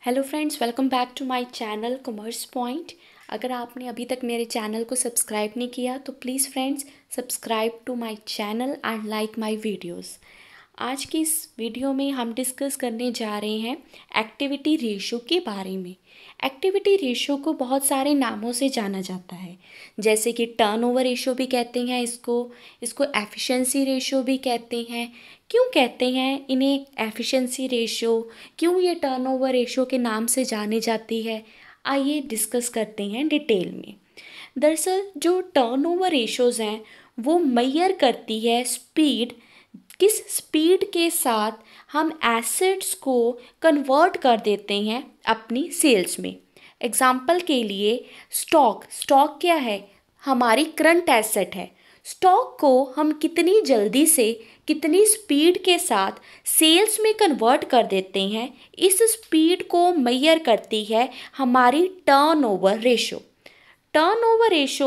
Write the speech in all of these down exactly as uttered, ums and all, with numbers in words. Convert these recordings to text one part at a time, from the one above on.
Hello friends, welcome back to my channel commerce point. अगर आपने अभी तक मेरे चैनल को सब्सक्राइब नहीं किया तो please friends subscribe to my channel and like my videos. आज की इस वीडियो में हम डिस्कस करने जा रहे हैं एक्टिविटी रेशो के बारे में। एक्टिविटी रेशो को बहुत सारे नामों से जाना जाता है, जैसे कि टर्नओवर रेशो भी कहते हैं इसको इसको एफिशिएंसी रेशो भी कहते हैं। क्यों कहते हैं इन्हें एफिशिएंसी रेशो, क्यों ये टर्नओवर रेशो के नाम से जानी जाती है, आइए डिस्कस करते हैं डिटेल में। दरअसल जो टर्नओवर रेशोज़ हैं वो मेजर करती है स्पीड, किस स्पीड के साथ हम एसेट्स को कन्वर्ट कर देते हैं अपनी सेल्स में। एग्जाम्पल के लिए स्टॉक स्टॉक क्या है? हमारी करंट एसेट है। स्टॉक को हम कितनी जल्दी से कितनी स्पीड के साथ सेल्स में कन्वर्ट कर देते हैं, इस स्पीड को मेजर करती है हमारी turnover ratio. Turnover ratio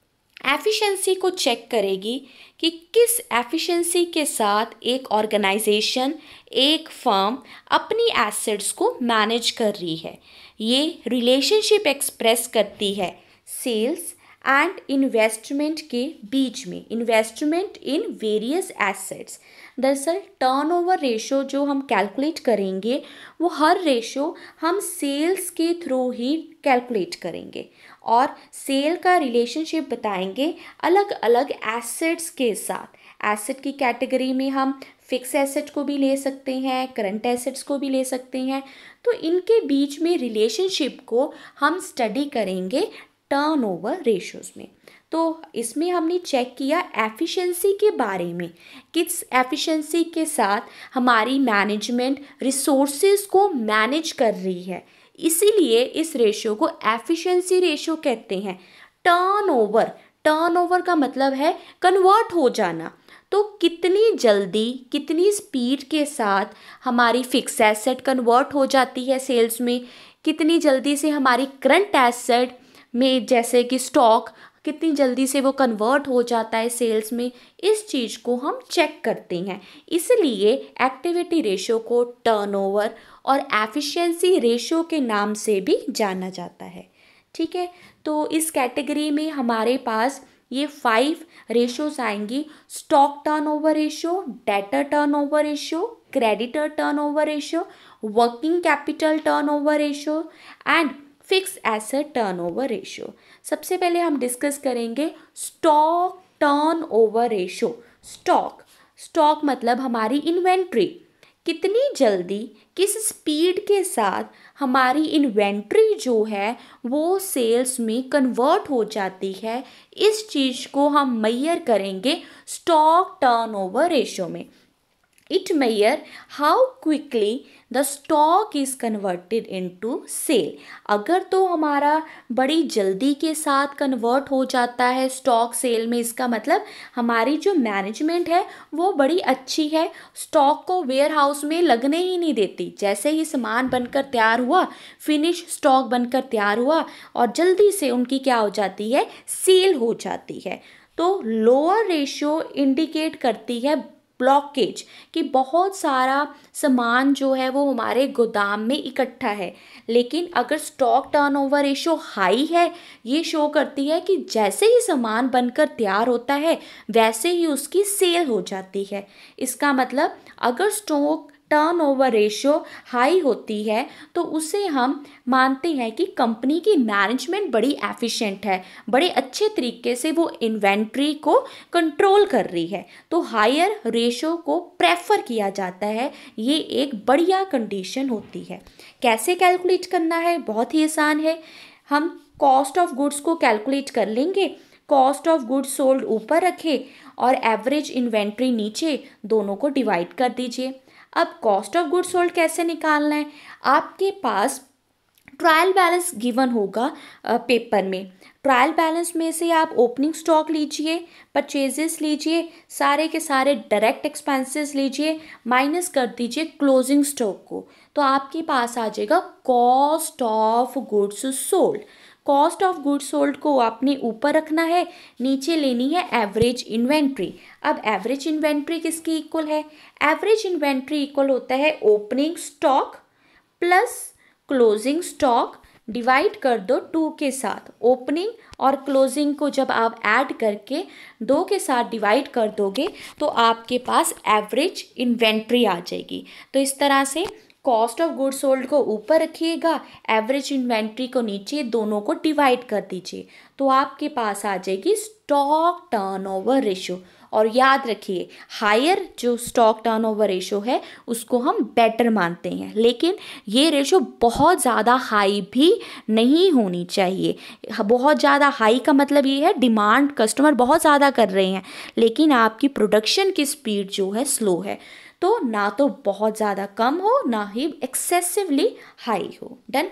efficiency को चेक करेगी कि किस एफिशिएंसी के साथ एक ऑर्गेनाइजेशन, एक फर्म अपनी एसेट्स को मैनेज कर रही है। ये रिलेशनशिप एक्सप्रेस करती है सेल्स एंड इन्वेस्टमेंट के बीच में, इन्वेस्टमेंट इन वेरियस एसेट्स। दरअसल टर्नओवर रेशो जो हम कैलकुलेट करेंगे वो हर रेशो हम सेल्स के थ्रू ही कैलकुलेट करेंगे और सेल का रिलेशनशिप बताएंगे अलग अलग एसेट्स के साथ। एसेट की कैटेगरी में हम फिक्स एसेट को भी ले सकते हैं, करंट एसेट्स को भी ले सकते हैं। तो इनके बीच में रिलेशनशिप को हम स्टडी करेंगे टर्नओवर रेशोज़ में। तो इसमें हमने चेक किया एफिशिएंसी के बारे में, किस एफिशिएंसी के साथ हमारी मैनेजमेंट रिसोर्सेज को मैनेज कर रही है, इसीलिए इस रेशो को एफिशिएंसी रेशो कहते हैं। टर्नओवर टर्नओवर का मतलब है कन्वर्ट हो जाना। तो कितनी जल्दी कितनी स्पीड के साथ हमारी फिक्स एसेट कन्वर्ट हो जाती है सेल्स में, कितनी जल्दी से हमारी करंट एसेट में जैसे कि स्टॉक कितनी जल्दी से वो कन्वर्ट हो जाता है सेल्स में, इस चीज़ को हम चेक करते हैं। इसलिए एक्टिविटी रेशो को टर्नओवर और एफिशिएंसी रेशो के नाम से भी जाना जाता है। ठीक है, तो इस कैटेगरी में हमारे पास ये फाइव रेशोज आएंगी: stock turnover ratio, debtor turnover ratio, creditor turnover ratio, working capital turnover ratio and fix asset turnover ratio. सबसे पहले हम डिस्कस करेंगे stock turnover ratio. Stock stock मतलब हमारी इन्वेंट्री, कितनी जल्दी किस स्पीड के साथ हमारी इन्वेंट्री जो है वो सेल्स में कन्वर्ट हो जाती है, इस चीज़ को हम मेजर करेंगे स्टॉक टर्नओवर रेशो में। It measure how quickly the stock is converted into sale। अगर तो हमारा बड़ी जल्दी के साथ कन्वर्ट हो जाता है स्टॉक सेल में, इसका मतलब हमारी जो मैनेजमेंट है वो बड़ी अच्छी है, स्टॉक को वेयर हाउस में लगने ही नहीं देती। जैसे ही सामान बनकर तैयार हुआ, फिनिश स्टॉक बनकर तैयार हुआ और जल्दी से उनकी क्या हो जाती है, सेल हो जाती है। तो लोअर रेशियो इंडिकेट करती है ब्लॉकेज, कि बहुत सारा सामान जो है वो हमारे गोदाम में इकट्ठा है। लेकिन अगर स्टॉक टर्नओवर रेशो हाई है, ये शो करती है कि जैसे ही सामान बनकर तैयार होता है वैसे ही उसकी सेल हो जाती है। इसका मतलब अगर स्टॉक टर्नओवर रेशो हाई होती है तो उसे हम मानते हैं कि कंपनी की मैनेजमेंट बड़ी एफिशिएंट है, बड़े अच्छे तरीके से वो इन्वेंट्री को कंट्रोल कर रही है। तो हायर रेशो को प्रेफर किया जाता है, ये एक बढ़िया कंडीशन होती है। कैसे कैलकुलेट करना है? बहुत ही आसान है। हम कॉस्ट ऑफ गुड्स को कैलकुलेट कर लेंगे। कॉस्ट ऑफ गुड्स सोल्ड ऊपर रखे और एवरेज इन्वेंट्री नीचे, दोनों को डिवाइड कर दीजिए। अब कॉस्ट ऑफ गुड्स सोल्ड कैसे निकालना है? आपके पास ट्रायल बैलेंस गिवन होगा पेपर में। ट्रायल बैलेंस में से आप ओपनिंग स्टॉक लीजिए, परचेजेस लीजिए, सारे के सारे डायरेक्ट एक्सपेंसेस लीजिए, माइनस कर दीजिए क्लोजिंग स्टॉक को, तो आपके पास आ जाएगा cost of goods sold. Cost of goods sold को आपने ऊपर रखना है, नीचे लेनी है एवरेज इन्वेंट्री। अब एवरेज इन्वेंट्री किसकी इक्वल है? एवरेज इन्वेंट्री इक्वल होता है opening stock plus closing stock divide कर दो टू के साथ। ओपनिंग और क्लोजिंग को जब आप ऐड करके दो के साथ डिवाइड कर दोगे तो आपके पास एवरेज इन्वेंट्री आ जाएगी। तो इस तरह से कॉस्ट ऑफ गुड्स सोल्ड को ऊपर रखिएगा, एवरेज इन्वेंट्री को नीचे, दोनों को डिवाइड कर दीजिए तो आपके पास आ जाएगी स्टॉक टर्नओवर रेशो। और याद रखिए, हायर जो स्टॉक टर्नओवर रेशो है उसको हम बेटर मानते हैं, लेकिन ये रेशो बहुत ज़्यादा हाई भी नहीं होनी चाहिए। बहुत ज़्यादा हाई का मतलब ये है डिमांड कस्टमर बहुत ज़्यादा कर रहे हैं लेकिन आपकी प्रोडक्शन की स्पीड जो है स्लो है, तो ना तो बहुत ज़्यादा कम हो ना ही एक्सेसिवली हाई हो। डन।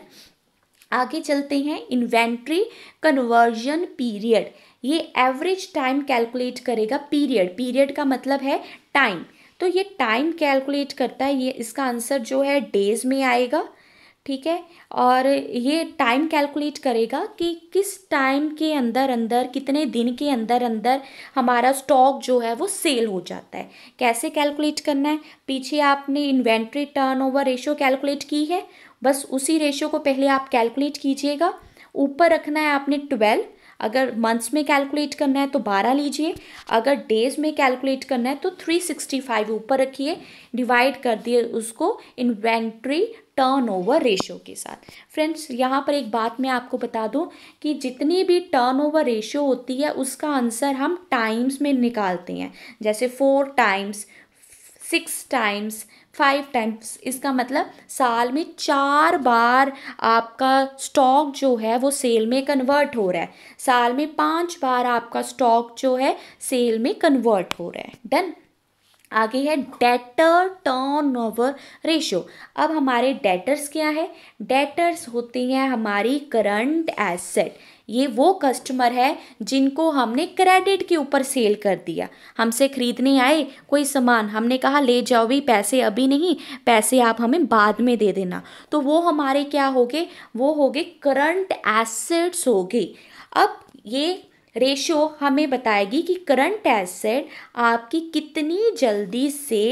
आगे चलते हैं, इन्वेंट्री कन्वर्जन पीरियड। ये एवरेज टाइम कैलकुलेट करेगा। पीरियड, पीरियड का मतलब है टाइम, तो ये टाइम कैलकुलेट करता है। ये इसका आंसर जो है डेज में आएगा, ठीक है। और ये टाइम कैलकुलेट करेगा कि किस टाइम के अंदर अंदर, कितने दिन के अंदर अंदर हमारा स्टॉक जो है वो सेल हो जाता है। कैसे कैलकुलेट करना है, पीछे आपने इन्वेंट्री टर्नओवर रेशो कैलकुलेट की है, बस उसी रेशो को पहले आप कैलकुलेट कीजिएगा। ऊपर रखना है आपने ट्वेल्व, अगर मंथ्स में कैलकुलेट करना है तो बारह लीजिए, अगर डेज में कैलकुलेट करना है तो थ्री सिक्सटी फाइव ऊपर रखिए, डिवाइड कर दिए उसको इन्वेंट्री टर्नओवर रेशो के साथ। फ्रेंड्स, यहाँ पर एक बात मैं आपको बता दूँ कि जितनी भी टर्नओवर रेशो होती है उसका आंसर हम टाइम्स में निकालते हैं, जैसे four times, six times, five times. इसका मतलब साल में चार बार आपका स्टॉक जो है वो सेल में कन्वर्ट हो रहा है, साल में पांच बार आपका स्टॉक जो है सेल में कन्वर्ट हो रहा है। डन। आगे है डेटर टर्नओवर रेशो। अब हमारे डेटर्स क्या है, डेटर्स होती हैं हमारी करंट एसेट। ये वो कस्टमर है जिनको हमने क्रेडिट के ऊपर सेल कर दिया, हमसे खरीदने आए कोई सामान, हमने कहा ले जाओ भी, पैसे अभी नहीं, पैसे आप हमें बाद में दे देना, तो वो हमारे क्या हो गए, वो हो गए करंट एसेट्स हो गए। अब ये रेशो हमें बताएगी कि करंट एसेट आपकी कितनी जल्दी से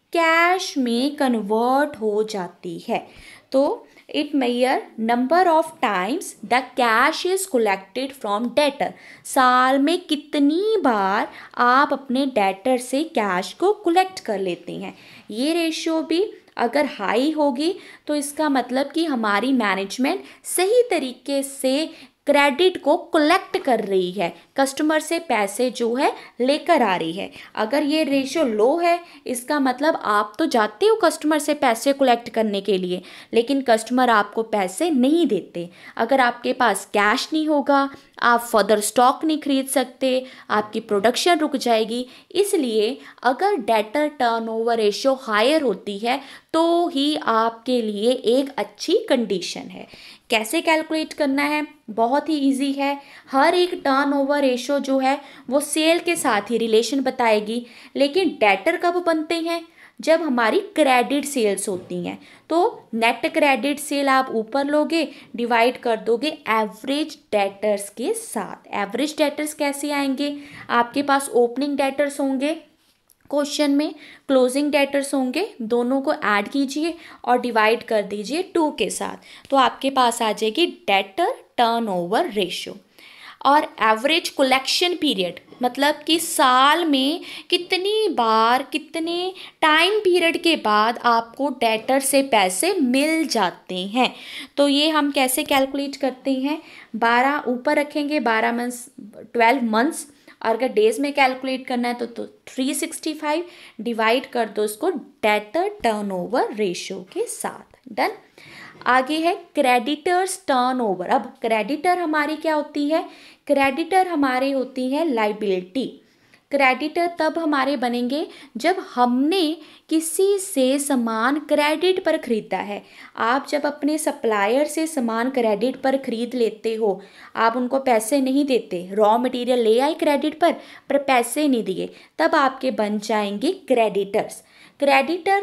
कैश में कन्वर्ट हो जाती है। तो it measure number of times the cash is collected from debtor. साल में कितनी बार आप अपने डेटर से कैश को कलेक्ट कर लेते हैं। ये रेशो भी अगर हाई होगी तो इसका मतलब कि हमारी मैनेजमेंट सही तरीके से क्रेडिट को कलेक्ट कर रही है, कस्टमर से पैसे जो है लेकर आ रही है। अगर ये रेशो लो है इसका मतलब आप तो जाते हो कस्टमर से पैसे कलेक्ट करने के लिए लेकिन कस्टमर आपको पैसे नहीं देते। अगर आपके पास कैश नहीं होगा, आप फर्दर स्टॉक नहीं खरीद सकते, आपकी प्रोडक्शन रुक जाएगी। इसलिए अगर डेटर टर्नओवर रेशो हायर होती है तो ही आपके लिए एक अच्छी कंडीशन है। कैसे कैलकुलेट करना है, बहुत ही इजी है। हर एक टर्नओवर रेशो जो है वो सेल के साथ ही रिलेशन बताएगी, लेकिन डेटर कब बनते हैं, जब हमारी क्रेडिट सेल्स होती हैं। तो नेट क्रेडिट सेल आप ऊपर लोगे, डिवाइड कर दोगे एवरेज डेटर्स के साथ। एवरेज डेटर्स कैसे आएंगे, आपके पास ओपनिंग डेटर्स होंगे क्वेश्चन में, क्लोजिंग डेटर्स होंगे, दोनों को ऐड कीजिए और डिवाइड कर दीजिए टू के साथ, तो आपके पास आ जाएगी डेटर टर्नओवर रेशो। और एवरेज कलेक्शन पीरियड मतलब कि साल में कितनी बार, कितने टाइम पीरियड के बाद आपको डेटर से पैसे मिल जाते हैं। तो ये हम कैसे कैलकुलेट करते हैं, बारह ऊपर रखेंगे, बारह मंथ्स, ट्वेल्व मंथ्स, और अगर डेज में कैलकुलेट करना है तो तो थ्री सिक्सटी फाइव, डिवाइड कर दो उसको डेटर टर्नओवर रेशो के साथ। डन। आगे है क्रेडिटर्स टर्नओवर। अब क्रेडिटर हमारी क्या होती है, क्रेडिटर हमारे होती है लाइबिलिटी। क्रेडिटर तब हमारे बनेंगे जब हमने किसी से सामान क्रेडिट पर ख़रीदा है। आप जब अपने सप्लायर से सामान क्रेडिट पर ख़रीद लेते हो, आप उनको पैसे नहीं देते, रॉ मटेरियल ले आए क्रेडिट पर पर पैसे नहीं दिए, तब आपके बन जाएंगे क्रेडिटर्स। क्रेडिटर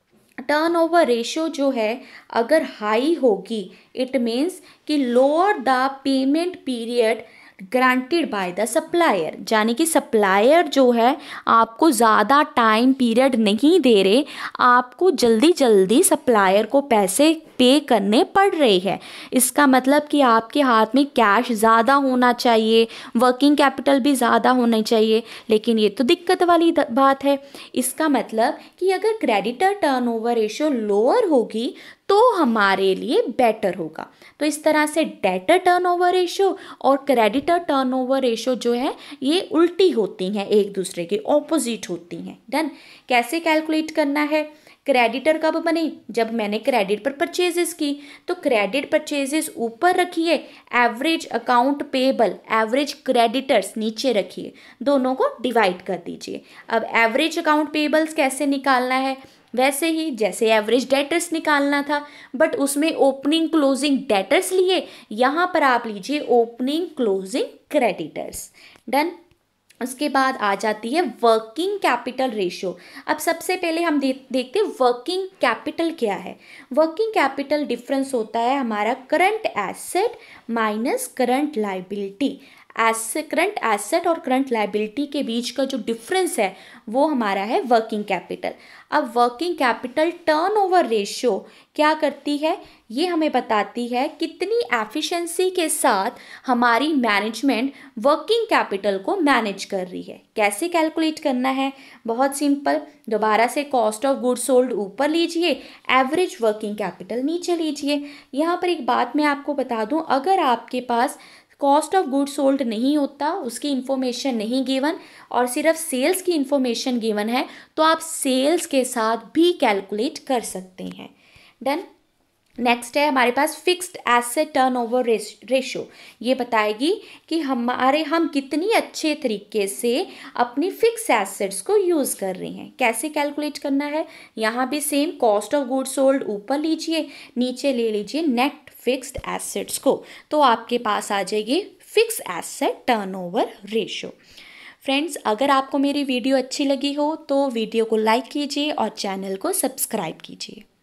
टर्नओवर रेशो जो है अगर हाई होगी, इट मीन्स कि lower the payment period granted by the supplier, यानी कि सप्लायर जो है आपको ज़्यादा टाइम पीरियड नहीं दे रहे, आपको जल्दी जल्दी सप्लायर को पैसे पे करने पड़ रहे हैं। इसका मतलब कि आपके हाथ में कैश ज़्यादा होना चाहिए, वर्किंग कैपिटल भी ज़्यादा होना चाहिए, लेकिन ये तो दिक्कत वाली बात है। इसका मतलब कि अगर क्रेडिटर टर्नओवर रेशियो लोअर होगी तो हमारे लिए बेटर होगा। तो इस तरह से डेटर टर्नओवर रेशियो और क्रेडिटर टर्नओवर रेशियो जो है ये उल्टी होती हैं, एक दूसरे के ऑपोजिट होती हैं। डन। कैसे कैलकुलेट करना है? क्रेडिटर कब बने? जब मैंने क्रेडिट पर परचेजेस की, तो क्रेडिट परचेजेस ऊपर रखिए, average account payable, average creditors नीचे रखिए, दोनों को डिवाइड कर दीजिए। अब एवरेज अकाउंट पेबल्स कैसे निकालना है? वैसे ही जैसे एवरेज डेटर्स निकालना था, बट उसमें ओपनिंग क्लोजिंग डेटर्स लिए, यहाँ पर आप लीजिए ओपनिंग क्लोजिंग क्रेडिटर्स। डन। उसके बाद आ जाती है वर्किंग कैपिटल रेशियो। अब सबसे पहले हम दे, देखते हैं वर्किंग कैपिटल क्या है। वर्किंग कैपिटल डिफरेंस होता है हमारा current asset minus current liability. Asset, current asset और करंट लायबिलिटी के बीच का जो डिफरेंस है वो हमारा है वर्किंग कैपिटल। अब वर्किंग कैपिटल टर्नओवर रेशियो क्या करती है? ये हमें बताती है कितनी एफिशिएंसी के साथ हमारी मैनेजमेंट वर्किंग कैपिटल को मैनेज कर रही है। कैसे कैलकुलेट करना है? बहुत सिंपल। दोबारा से कॉस्ट ऑफ गुड्स सोल्ड ऊपर लीजिए, एवरेज वर्किंग कैपिटल नीचे लीजिए। यहाँ पर एक बात मैं आपको बता दूँ, अगर आपके पास कॉस्ट ऑफ गुड्स सोल्ड नहीं होता, उसकी इन्फॉर्मेशन नहीं गिवन और सिर्फ सेल्स की इन्फॉर्मेशन गिवन है, तो आप सेल्स के साथ भी कैलकुलेट कर सकते हैं। डन। नेक्स्ट है हमारे पास फिक्स्ड एसेट टर्नओवर रेशियो। ये बताएगी कि हमारे हम कितनी अच्छे तरीके से अपनी फिक्स एसेट्स को यूज़ कर रहे हैं। कैसे कैलकुलेट करना है? यहाँ भी same, cost of goods sold ऊपर लीजिए, नीचे ले लीजिए नेट फिक्स्ड एसेट्स को, तो आपके पास आ जाएगी fix asset turnover ratio. Friends, अगर आपको मेरी वीडियो अच्छी लगी हो तो वीडियो को लाइक कीजिए और चैनल को सब्सक्राइब कीजिए।